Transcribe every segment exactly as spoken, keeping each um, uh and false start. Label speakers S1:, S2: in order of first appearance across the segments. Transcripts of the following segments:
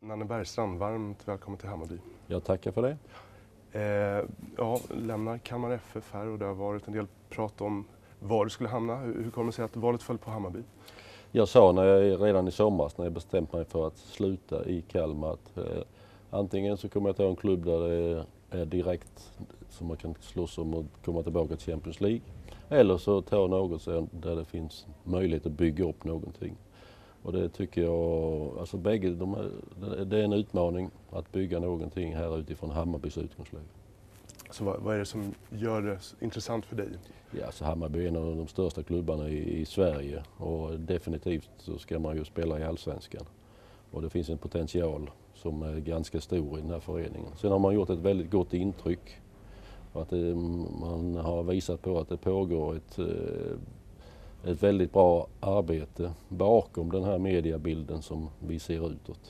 S1: Nanne Bergstrand, varmt välkommen till Hammarby.
S2: Jag tackar för det.
S1: Eh, ja, lämnar Kalmar F F här och det har varit en del prat om var du skulle hamna. Hur, hur kommer det sig att valet föll på Hammarby?
S2: Jag sa när jag, redan i somras när jag bestämt mig för att sluta i Kalmar att eh, antingen så kommer jag ta en klubb där det är direkt som man kan slåss om och komma tillbaka till Champions League. Eller så ta något där det finns möjlighet att bygga upp någonting. Och det tycker jag, alltså bägge, de är, det är en utmaning att bygga någonting här utifrån Hammarbys utgångsläge.
S1: Så vad, vad är det som gör det intressant för dig?
S2: Ja, så Hammarby är en av de största klubbarna i, i Sverige och definitivt så ska man ju spela i Allsvenskan. Och det finns en potential som är ganska stor i den här föreningen. Sen har man gjort ett väldigt gott intryck. Att det, man har visat på att det pågår ett, ett väldigt bra arbete bakom den här mediebilden som vi ser utåt.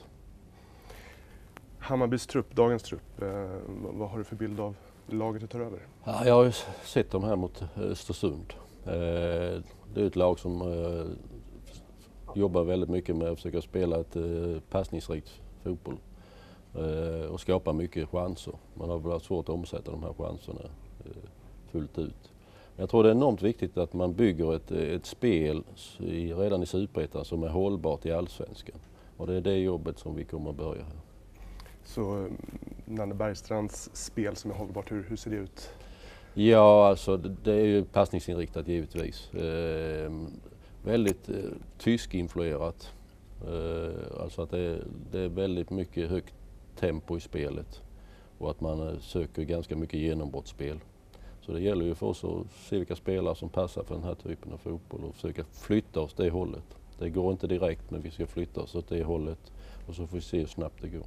S1: Hammarbys trupp, dagens trupp, eh, vad har du för bild av laget du tar över?
S2: Ja, jag har ju sett dem här mot Östersund. Eh, det är ett lag som eh, jobbar väldigt mycket med att försöka spela ett eh, passningsrikt fotboll eh, och skapa mycket chanser. Man har väl svårt att omsätta de här chanserna eh, fullt ut. Men jag tror det är enormt viktigt att man bygger ett, ett spel i, redan i Superettan som är hållbart i Allsvenskan. Och det är det jobbet som vi kommer att börja här.
S1: Så Nanne Bergstrands spel som är hållbart, hur, hur ser det ut?
S2: Ja, alltså det, det är ju passningsinriktat givetvis. Eh, väldigt eh, tyskinfluerat. Eh, alltså att det, det är väldigt mycket högt tempo i spelet och att man eh, söker ganska mycket genombrottsspel. Så det gäller ju för oss att se vilka spelare som passar för den här typen av fotboll och försöka flytta oss det hållet. Det går inte direkt, men vi ska flytta oss åt det hållet och så får vi se hur snabbt det går.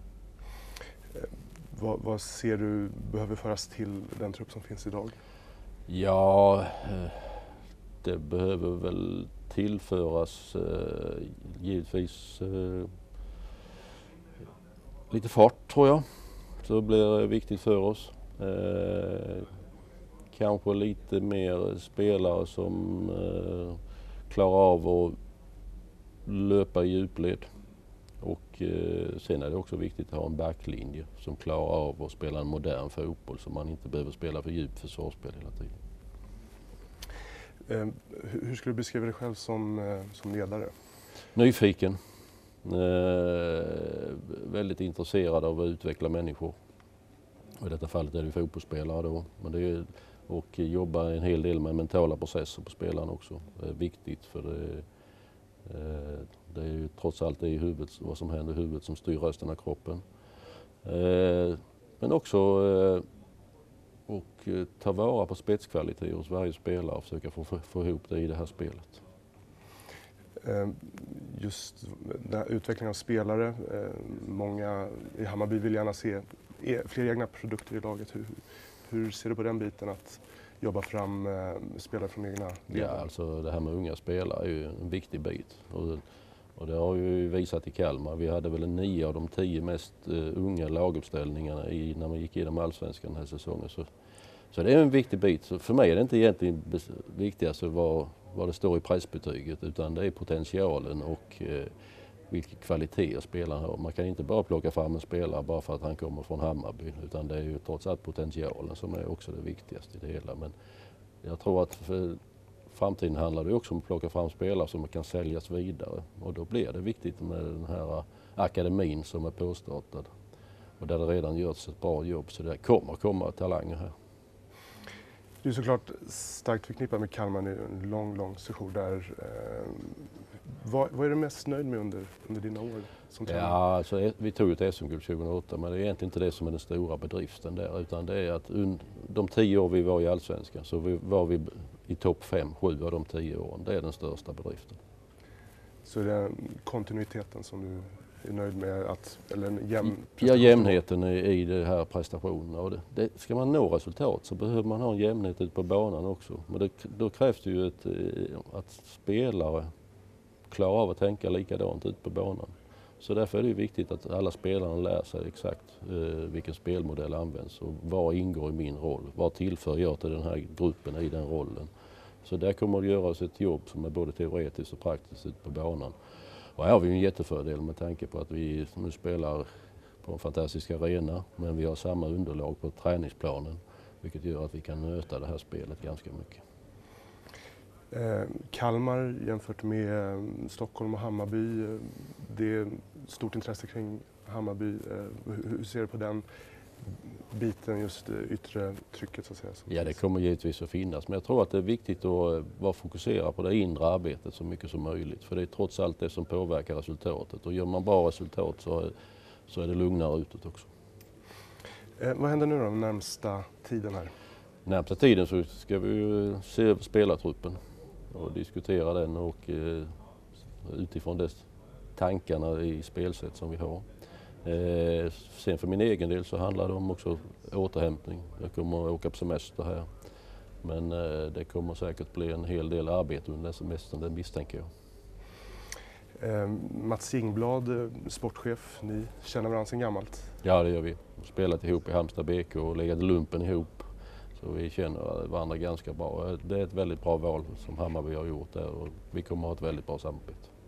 S1: Vad, vad ser du behöver föras till den trupp som finns idag?
S2: Ja, det behöver väl tillföras eh, givetvis eh, lite fart tror jag. Så det blir viktigt för oss. Eh, kanske lite mer spelare som eh, klarar av att löpa i djupled. Och eh, sen är det också viktigt att ha en backlinje som klarar av att spela en modern fotboll så man inte behöver spela för djupt försvarsspel hela tiden.
S1: Eh, hur skulle du beskriva dig själv som, eh, som ledare?
S2: Nyfiken. Eh, väldigt intresserad av att utveckla människor. Och i detta fallet är det fotbollsspelare då. Men det är, och jobba en hel del med mentala processer på spelarna också. Det är viktigt för det. Det är ju trots allt det i huvudet, vad som händer i huvudet som styr resten av kroppen. Men också och ta vara på spetskvalitet hos varje spelare och försöka få, få ihop det i det här spelet.
S1: Just den här utvecklingen av spelare. Många i Hammarby vill gärna se fler egna produkter i laget. Hur, hur ser du på den biten att jobba fram eh, spelare från egna led?
S2: Ja, alltså det här med unga spelare är ju en viktig bit. Och, och det har ju visat i Kalmar. Vi hade väl nio av de tio mest uh, unga laguppställningarna i, när man gick igenom Allsvenskan den här säsongen. Så, så det är en viktig bit. Så för mig är det inte egentligen viktigast vad, vad det står i pressbetyget utan det är potentialen och uh, vilken kvalitet spelaren har. Man kan inte bara plocka fram en spelare bara för att han kommer från Hammarby utan det är ju trots allt potentialen som är också det viktigaste i det hela. Men jag tror att för framtiden handlar det också om att plocka fram spelare som kan säljas vidare och då blir det viktigt med den här akademin som är påstartad och där det redan görs ett bra jobb så det kommer komma talanger här.
S1: Du är såklart starkt förknippad med Kalmar nu, en lång, lång session där. Eh, vad, vad är du mest nöjd med under, under dina år som tränare?
S2: Ja, alltså, vi tog ett S M-guld tjugohundraåtta men det är egentligen inte det som är den stora bedriften där utan det är att un, de tio år vi var i Allsvenskan så vi, var vi i topp fem, sju av de tio åren. Det är den största bedriften.
S1: Så det är kontinuiteten som du är nöjd med? Att, eller en jämn
S2: ja, jämnheten i, i det här prestationerna. Och det, det, ska man nå resultat så behöver man ha en jämnhet ute på banan också. Men det, då krävs det ju ett, att spelare klarar av att tänka likadant ute på banan. Så därför är det viktigt att alla spelarna lär sig exakt eh, vilken spelmodell används och vad ingår i min roll. Vad tillför jag till den här gruppen i den rollen. Så där kommer det göras ett jobb som är både teoretiskt och praktiskt ute på banan. Och här har vi en jättefördel med tanke på att vi nu spelar på en fantastisk arena, men vi har samma underlag på träningsplanen, vilket gör att vi kan möta det här spelet ganska mycket.
S1: Eh, Kalmar jämfört med eh, Stockholm och Hammarby, eh, det är stort intresse kring Hammarby. Eh, hur, hur ser du på den biten, just det yttre trycket så att säga?
S2: Ja, det kommer givetvis att finnas, men jag tror att det är viktigt att vara fokuserad på det inre arbetet så mycket som möjligt, för det är trots allt det som påverkar resultatet, och gör man bra resultat så är, så är det lugnare utåt också.
S1: Eh, vad händer nu då den närmsta tiden här?
S2: Närmsta tiden så ska vi ju se över spelartruppen och diskutera den, och eh, utifrån dess tankarna i spelsätt som vi har. Eh, sen för min egen del så handlar det om också återhämtning. Jag kommer att åka på semester här, men eh, det kommer säkert bli en hel del arbete under semestern, det misstänker jag.
S1: Eh, Mats Ingblad, sportchef, ni känner varandra sedan gammalt?
S2: Ja, det gör vi. Vi har spelat ihop i Halmstad B K och legat i lumpen ihop. Så vi känner varandra ganska bra. Det är ett väldigt bra val som Hammarby har gjort där, och vi kommer att ha ett väldigt bra samarbete.